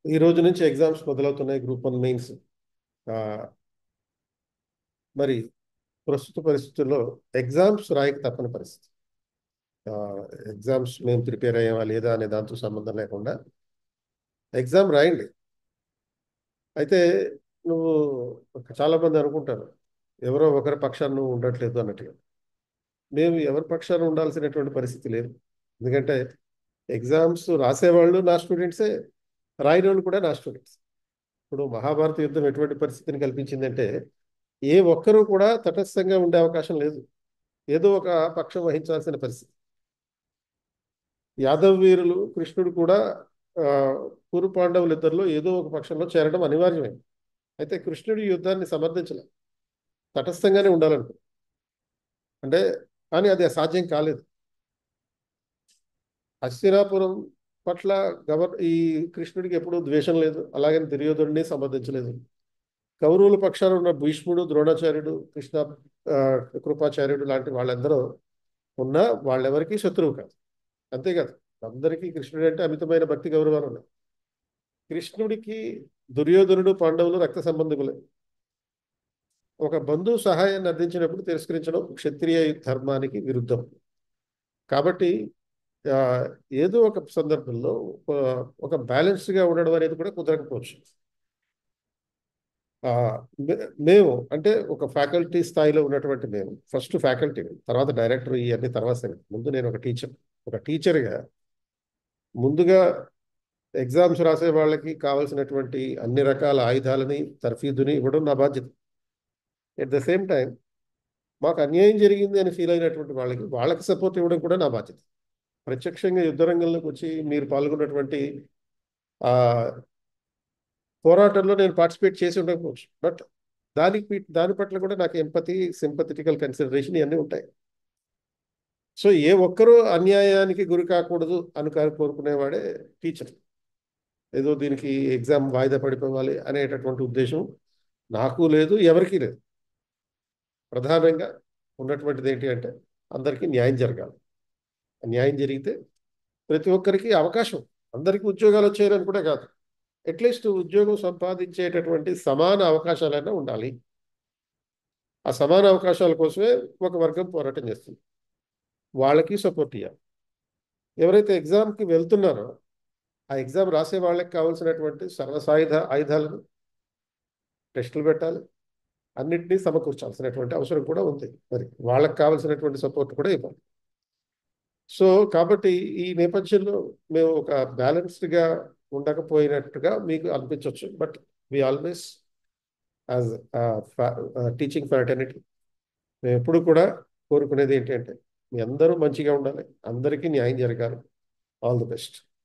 ఈ రోజు నుంచి ఎగ్జామ్స్ మొదలవుతున్నాయి, గ్రూప్ 1 మెయిన్స్. మరి ప్రస్తుత పరిస్థితుల్లో ఎగ్జామ్స్ రాయక తప్పని పరిస్థితి. ఎగ్జామ్స్ మేము ప్రిపేర్ అయ్యామా లేదా అనే దాంతో సంబంధం లేకుండా ఎగ్జామ్ రాయండి. అయితే నువ్వు చాలా మంది అనుకుంటారు, ఎవరో ఒకరి పక్షాన నువ్వు ఉండట్లేదు అన్నట్టుగా. మేము ఎవరి పక్షాన ఉండాల్సినటువంటి పరిస్థితి లేదు. ఎందుకంటే ఎగ్జామ్స్ రాసేవాళ్ళు నా స్టూడెంట్సే, రాయని వాళ్ళు కూడా నా స్టూడెంట్స్. ఇప్పుడు మహాభారత యుద్ధం ఎటువంటి పరిస్థితిని కల్పించిందంటే ఏ ఒక్కరూ కూడా తటస్థంగా ఉండే అవకాశం లేదు. ఏదో ఒక పక్షం వహించాల్సిన పరిస్థితి. యాదవ్ వీరులు, కృష్ణుడు కూడా ఆ, కురు పాండవులు ఇద్దరిలో ఏదో ఒక పక్షంలో చేరడం అనివార్యమైంది. అయితే కృష్ణుడు ఈ యుద్ధాన్ని సమర్థించలే, తటస్థంగానే ఉండాలనుకో అంటే, కానీ అది అసాధ్యం కాలేదు. హస్తినాపురం పట్ల ఈ కృష్ణుడికి ఎప్పుడూ ద్వేషం లేదు, అలాగని దుర్యోధనుడిని సమర్థించలేదు. కౌరవుల పక్షాన ఉన్న భీష్ముడు, ద్రోణాచార్యుడు, కృష్ణ ఆ, కృపాచార్యుడు లాంటి వాళ్ళందరూ ఉన్నా వాళ్ళెవరికీ శత్రువు కాదు. అంతేకాదు, అందరికీ కృష్ణుడు అంటే అమితమైన భక్తి గౌరవాలు ఉన్నాయి. కృష్ణుడికి దుర్యోధనుడు, పాండవులు రక్త సంబంధికులే. ఒక బంధువు సహాయాన్ని అందించినప్పుడు తిరస్కరించడం క్షత్రియ ధర్మానికి విరుద్ధం. కాబట్టి ఆ, ఏదో ఒక సందర్భంలో ఒక బ్యాలెన్స్గా ఉండడం అనేది కూడా కుదరకపోవచ్చు. ఆ, మేము అంటే ఒక ఫ్యాకల్టీ స్థాయిలో ఉన్నటువంటి మేము, ఫస్ట్ ఫ్యాకల్టీ, తర్వాత డైరెక్టర్, ఇవన్నీ తర్వాత సంగతి. ముందు నేను ఒక టీచర్గా ముందుగా ఎగ్జామ్స్ రాసే వాళ్ళకి కావాల్సినటువంటి అన్ని రకాల ఆయుధాలని, తర్ఫీదుని ఇవ్వడం నా బాధ్యత. ఎట్ ద సేమ్ టైం మాకు అన్యాయం జరిగింది అని ఫీల్ అయినటువంటి వాళ్ళకి సపోర్ట్ ఇవ్వడం కూడా నా బాధ్యత. ప్రత్యక్షంగా యుద్ధ రంగంలోకి వచ్చి మీరు పాల్గొన్నటువంటి ఆ పోరాటంలో నేను పార్టిసిపేట్ చేసి ఉండకపోవచ్చు, బట్ దాని పట్ల కూడా నాకు ఎంపతి, సింపథెటికల్ కన్సిడరేషన్ ఇవన్నీ ఉంటాయి. సో ఏ ఒక్కరూ అన్యాయానికి గురి కాకూడదు అని కోరుకునేవాడే టీచర్. ఏదో దీనికి ఎగ్జామ్ వాయిదా పడిపోవాలి అనేటటువంటి ఉద్దేశం నాకు లేదు, ఎవరికీ లేదు. ప్రధానంగా ఉన్నటువంటిది ఏంటి అంటే అందరికీ న్యాయం జరగాలి. న్యాయం జరిగితే ప్రతి ఒక్కరికి అవకాశం, అందరికీ ఉద్యోగాలు వచ్చాయని కూడా కాదు, అట్లీస్ట్ ఉద్యోగం సంపాదించేటటువంటి సమాన అవకాశాలైనా ఉండాలి. ఆ సమాన అవకాశాల కోసమే ఒక వర్గం పోరాటం చేస్తుంది. వాళ్ళకి సపోర్ట్ ఇవ్వాలి. ఎవరైతే ఎగ్జామ్కి వెళ్తున్నారో ఆ ఎగ్జామ్ రాసే వాళ్ళకి కావాల్సినటువంటి సర్వసాయుధ ఆయుధాలను, టెస్టులు పెట్టాలి, అన్నింటినీ సమకూర్చాల్సినటువంటి అవసరం కూడా ఉంది. మరి వాళ్ళకి కావాల్సినటువంటి సపోర్ట్ కూడా ఇవ్వాలి. సో కాబట్టి ఈ నేపథ్యంలో మేము ఒక బ్యాలెన్స్డ్గా ఉండకపోయినట్టుగా మీకు అనిపించవచ్చు, but we always as teaching fraternity మేము ఎప్పుడు కూడా కోరుకునేది ఏంటంటే మీ అందరూ మంచిగా ఉండాలి, అందరికీ న్యాయం జరగాలి. All the best.